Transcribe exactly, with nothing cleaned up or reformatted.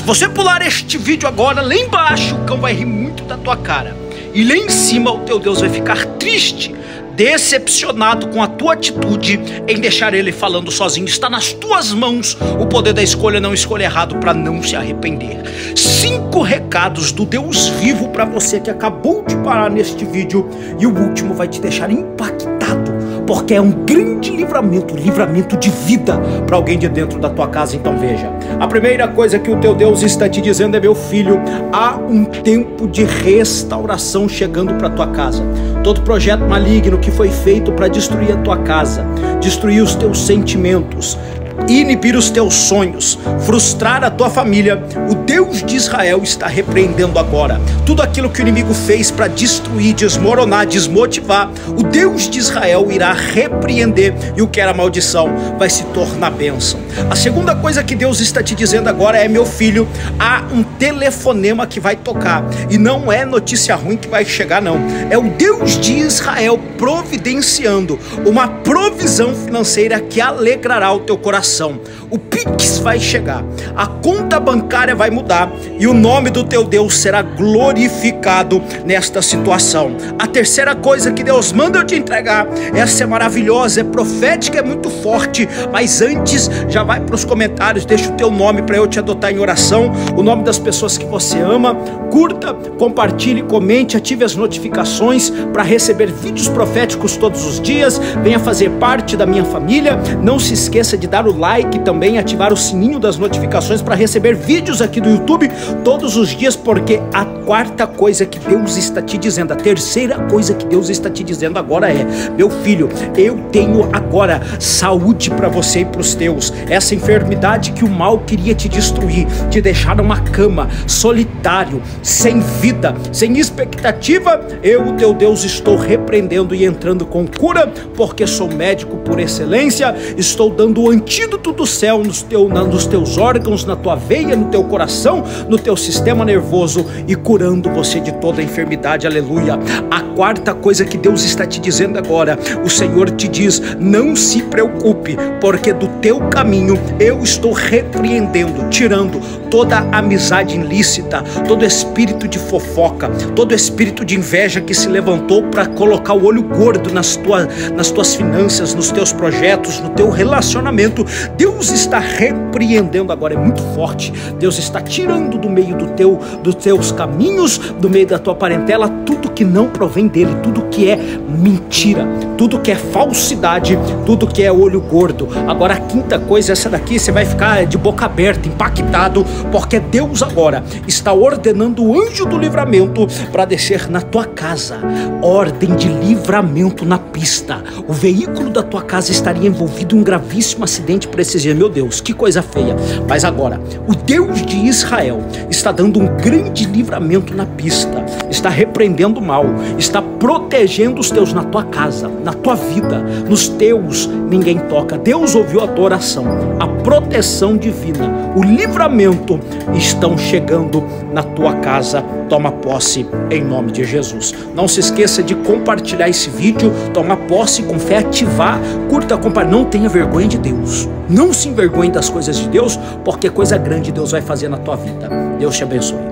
você pular este vídeo agora, lá embaixo o cão vai rir muito da tua cara. E lá em cima o teu Deus vai ficar triste, decepcionado com a tua atitude em deixar ele falando sozinho. Está nas tuas mãos o poder da escolha, não escolha errado para não se arrepender. Cinco recados do Deus vivo para você que acabou de parar neste vídeo, e o último vai te deixar impactado, porque é um grande livramento, livramento de vida para alguém de dentro da tua casa. Então veja, a primeira coisa que o teu Deus está te dizendo é: meu filho, há um tempo de restauração chegando para tua casa. Todo projeto maligno que foi feito para destruir a tua casa, destruir os teus sentimentos, inibir os teus sonhos, frustrar a tua família, o Deus de Israel está repreendendo agora. Tudo aquilo que o inimigo fez para destruir, desmoronar, desmotivar, o Deus de Israel irá repreender, e o que era maldição vai se tornar bênção. A segunda coisa que Deus está te dizendo agora é: meu filho, há um telefonema que vai tocar, e não é notícia ruim que vai chegar não, é o Deus de Israel providenciando uma provisão financeira que alegrará o teu coração. O Pix vai chegar, a conta bancária vai mudar, e o nome do teu Deus será glorificado nesta situação. A terceira coisa que Deus manda eu te entregar, essa é maravilhosa, é profética, é muito forte, mas antes já vai para os comentários, deixa o teu nome para eu te adotar em oração, o nome das pessoas que você ama, curta, compartilhe, comente, ative as notificações para receber vídeos proféticos todos os dias, venha fazer parte da minha família, não se esqueça de dar o like, também ativar o sininho das notificações para receber vídeos aqui do YouTube todos os dias, porque a quarta coisa que Deus está te dizendo, a terceira coisa que Deus está te dizendo agora é: meu filho, eu tenho agora saúde para você e para os teus. Essa enfermidade que o mal queria te destruir, te deixar numa cama, solitário, sem vida, sem expectativa, eu, o teu Deus, estou repreendendo e entrando com cura, porque sou médico por excelência, estou dando o antídoto do céu nos, teu, nos teus órgãos, na tua veia, no teu coração, no teu sistema nervoso, e curando você de toda a enfermidade, aleluia. A quarta coisa que Deus está te dizendo agora, o Senhor te diz: não se preocupe, porque do teu caminho eu estou repreendendo, tirando toda amizade ilícita, todo espírito de fofoca, todo espírito de inveja que se levantou para colocar o olho gordo nas, tua, nas tuas finanças, nos teus projetos, no teu relacionamento. Deus está repreendendo agora, é muito forte. Deus está tirando do meio do teu, dos teus caminhos, do meio da tua parentela, tudo que não provém dele, tudo que é mentira, tudo que é falsidade, tudo que é olho gordo. Agora a quinta coisa, essa daqui você vai ficar de boca aberta, impactado, porque Deus agora está ordenando o anjo do livramento para descer na tua casa. Ordem de livramento na pista. O veículo da tua casa estaria envolvido em um gravíssimo acidente para esses dias. Meu Deus, que coisa feia. Mas agora, o Deus de Israel está dando um grande livramento na pista, está repreendendo o mal, está protegendo os teus na tua casa, na tua vida, nos teus ninguém toca. Deus ouviu a tua oração, a proteção divina, o livramento estão chegando na tua casa. Toma posse em nome de Jesus. Não se esqueça de compartilhar esse vídeo, toma posse com fé, ativar, curta, compartilhar. Não tenha vergonha de Deus, não se envergonhe das coisas de Deus, porque coisa grande Deus vai fazer na tua vida. Deus te abençoe.